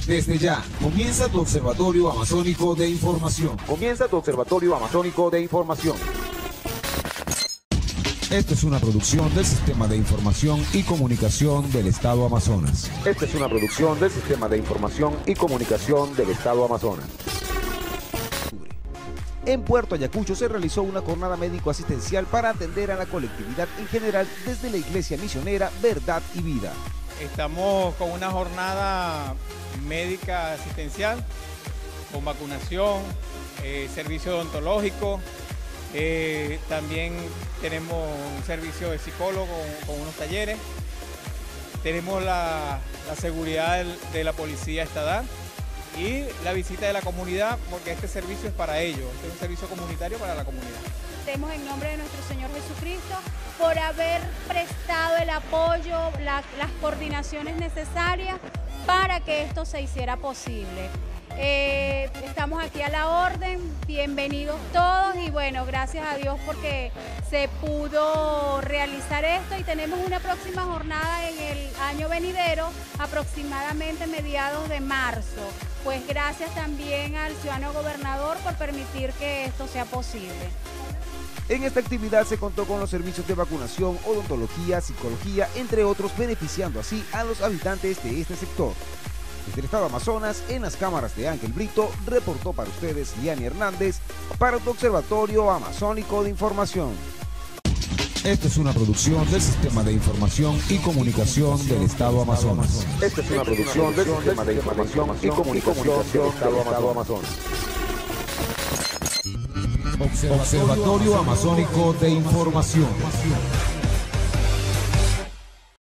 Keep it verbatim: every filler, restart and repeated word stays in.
Desde ya, comienza tu observatorio amazónico de información. Comienza tu observatorio amazónico de información. Esta es una producción del Sistema de Información y Comunicación del Estado Amazonas. Esta es una producción del Sistema de Información y Comunicación del Estado Amazonas. En Puerto Ayacucho se realizó una jornada médico-asistencial para atender a la colectividad en general desde la Iglesia Misionera Verdad y Vida. Estamos con una jornada médica asistencial, con vacunación, eh, servicio odontológico, eh, también tenemos un servicio de psicólogo con, con unos talleres, tenemos la, la seguridad del, de la policía estatal y la visita de la comunidad, porque este servicio es para ellos, este es un servicio comunitario para la comunidad. Agradecemos en nombre de nuestro Señor Jesucristo por haber prestado el apoyo, la, las coordinaciones necesarias para que esto se hiciera posible. Eh, estamos aquí a la orden, bienvenidos todos y bueno, gracias a Dios porque se pudo realizar esto y tenemos una próxima jornada en el año venidero, aproximadamente mediados de marzo. Pues gracias también al ciudadano gobernador por permitir que esto sea posible. En esta actividad se contó con los servicios de vacunación, odontología, psicología, entre otros, beneficiando así a los habitantes de este sector. Desde el Estado Amazonas, en las cámaras de Ángel Brito, reportó para ustedes Liani Hernández para tu Observatorio Amazónico de Información. Esta es una producción del Sistema de Información y Comunicación del Estado Amazonas. Esta es una producción del Sistema de Información y Comunicación del Estado Amazonas. Observatorio Amazónico de Información.